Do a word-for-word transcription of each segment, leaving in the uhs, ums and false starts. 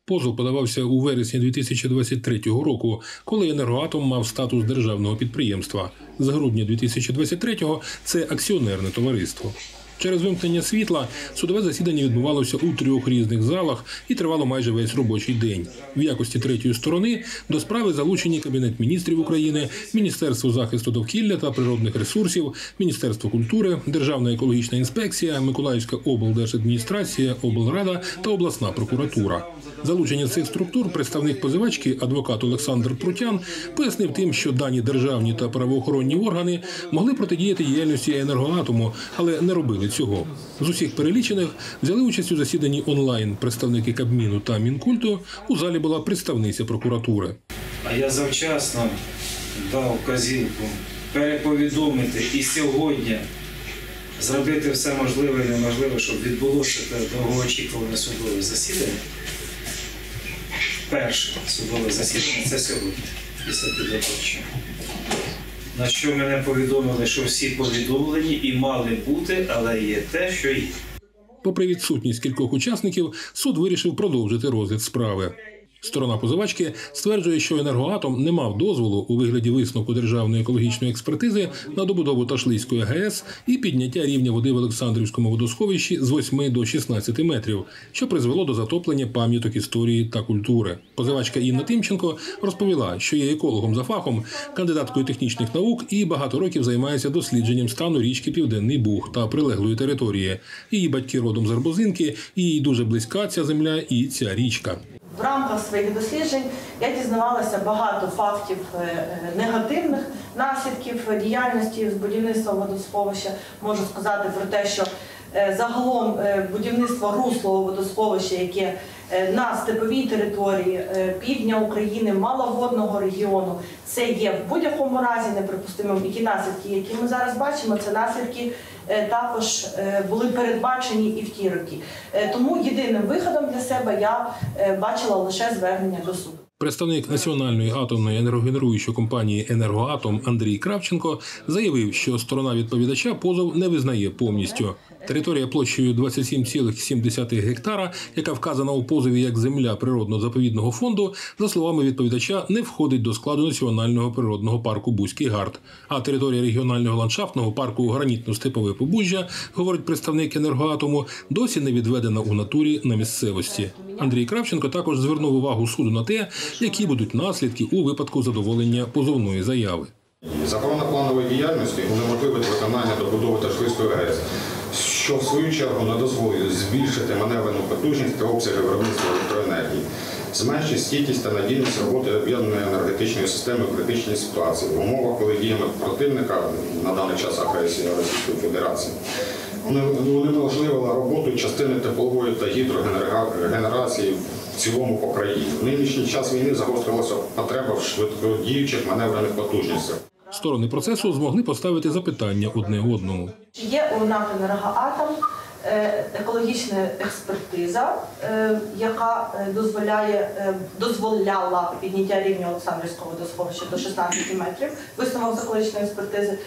Позов подавався у вересні дві тисячі двадцять третього року, коли «Енергоатом» мав статус державного підприємства. З грудня дві тисячі двадцять третього це акціонерне товариство. Через вимкнення світла судове засідання відбувалося у трьох різних залах і тривало майже весь робочий день. В якості третьої сторони до справи залучені Кабінет міністрів України, Міністерство захисту довкілля та природних ресурсів, Міністерство культури, Державна екологічна інспекція, Миколаївська облдержадміністрація, облрада та обласна прокуратура. Залучення цих структур представник позивачки, адвокат Олександр Прутян, пояснив тим, що дані державні та правоохоронні органи могли протидіяти діяльності «Енергоатому», але не робили цього. З усіх перелічених взяли участь у засіданні онлайн представники Кабміну та Мінкульту, у залі була представниця прокуратури. А я завчасно дав вказівку переповідомити і сьогодні зробити все можливе і неможливе, щоб відбулося довгоочікуване судове засідання. Перше судове засідання – це сьогодні, після підготовчого. На що мене повідомили, що всі повідомлені і мали бути, але є те, що є. Попри відсутність кількох учасників, суд вирішив продовжити розгляд справи. Сторона позивачки стверджує, що «Енергоатом» не мав дозволу у вигляді висновку Державної екологічної експертизи на добудову Ташлицької ГЕС і підняття рівня води в Олександрівському водосховищі з восьми до шістнадцяти метрів, що призвело до затоплення пам'яток історії та культури. Позивачка Інна Тимченко розповіла, що є екологом за фахом, кандидаткою технічних наук і багато років займається дослідженням стану річки Південний Буг та прилеглої території. Її батьки родом з Арбузинки, і їй дуже близька ця земля і ця річка. В рамках своїх досліджень я дізнавалася багато фактів негативних наслідків діяльності з будівництва водосховища. Можу сказати про те, що загалом будівництво руслового водосховища, яке на степовій території півдня України, маловодного регіону, це є в будь-якому разі неприпустимим. І ті наслідки, які ми зараз бачимо, це наслідки також були передбачені і в ті роки. Тому єдиним виходом для себе я бачила лише звернення до суду. Представник Національної атомної енергогенеруючої компанії «Енергоатом» Андрій Кравченко заявив, що сторона відповідача позов не визнає повністю. Територія площею двадцять сім цілих сім десятих гектара, яка вказана у позові як земля природно-заповідного фонду, за словами відповідача, не входить до складу Національного природного парку Бузький Гард. А територія регіонального ландшафтного парку Гранітно-Степове Побужжя, говорить представник «Енергоатому», досі не відведена у натурі на місцевості. Андрій Кравченко також звернув увагу суду на те, які будуть наслідки у випадку задоволення позовної заяви. Заборона планової діяльності унеможливить виконання добудови Ташлицької ГЕС, що в свою чергу не дозволить збільшити маневрену потужність та обсяги виробництва електроенергії, зменшить стійкість та надійність роботи об'єднаної енергетичної системи в критичній ситуації в умовах, коли діями противника, на даний час агресія Російської Федерації, унеможливила роботу частини теплової та гідрогенерації в цілому по країні. В нинішній час війни загострилася потреба в швидкодіючих маневрених потужностях. Сторони процесу змогли поставити запитання одне одному. Чи є у НАК «Енергоатом» екологічна експертиза, яка дозволяє, дозволяла підняття рівня Олександрівського водосховища до шістнадцяти метрів, висновок з екологічної експертизи,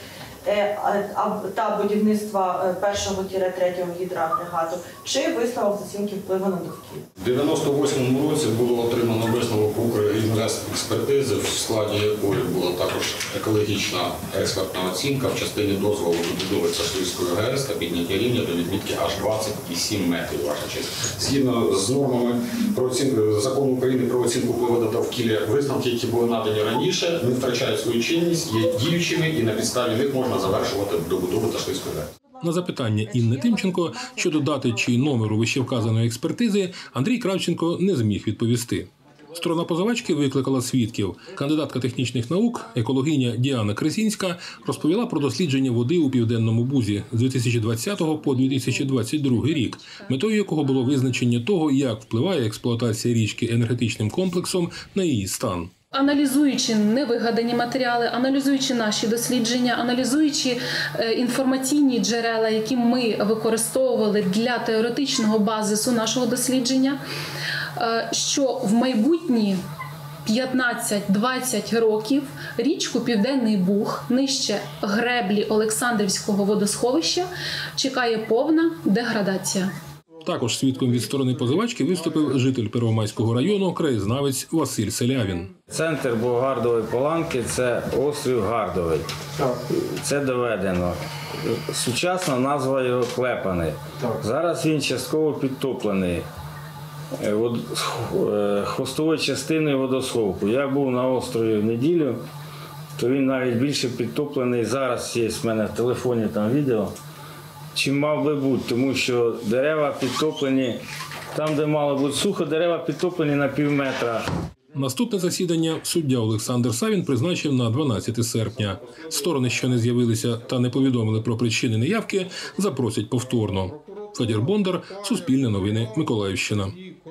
та будівництва першого-третього гідроагрегату, чи висновок з оцінки впливу на довкілля. У дев'яносто восьмому році було отримано висновок Укрінвестекспертизи, в складі якої була також екологічна експертна оцінка в частині дозволу добудови Ташлицької ГЕС та підняття рівня до відмітки аж двадцять сім метрів, ваша честь. Згідно з нормами про оцінку, Закону України про оцінку впливу на довкілля, висновки, які були надані раніше, не втрачають свою чинність, є діючими і на підставі них можна завершувати добудову Ташлицької ГЕС. На запитання Інни Тимченко щодо дати чи номеру вищевказаної експертизи Андрій Кравченко не зміг відповісти. Сторона позивачки викликала свідків. Кандидатка технічних наук, екологиня Діана Кресінська розповіла про дослідження води у Південному Бузі з дві тисячі двадцятого по дві тисячі двадцять другий рік, метою якого було визначення того, як впливає експлуатація річки енергетичним комплексом на її стан. Аналізуючи невигадані матеріали, аналізуючи наші дослідження, аналізуючи інформаційні джерела, які ми використовували для теоретичного базису нашого дослідження, що в майбутні п'ятнадцять-двадцять років річку Південний Буг нижче греблі Олександрівського водосховища чекає повна деградація. Також свідком від сторони позивачки виступив житель Первомайського району, краєзнавець Василь Селявін. Центр Богардової Поланки – це острів Гардовий. Це доведено. Сучасна назва його Клепаний. Зараз він частково підтоплений хвостовою частиною водосховку. Я був на острові в неділю, то він навіть більше підтоплений. Зараз є в мене в телефоні там відео, чим мав би бути, тому що дерева підтоплені, там, де мало бути сухо, дерева підтоплені на пів метра. Наступне засідання суддя Олександр Савін призначив на дванадцяте серпня. Сторони, що не з'явилися та не повідомили про причини неявки, запросять повторно. Федір Бондар, Суспільне новини, Миколаївщина.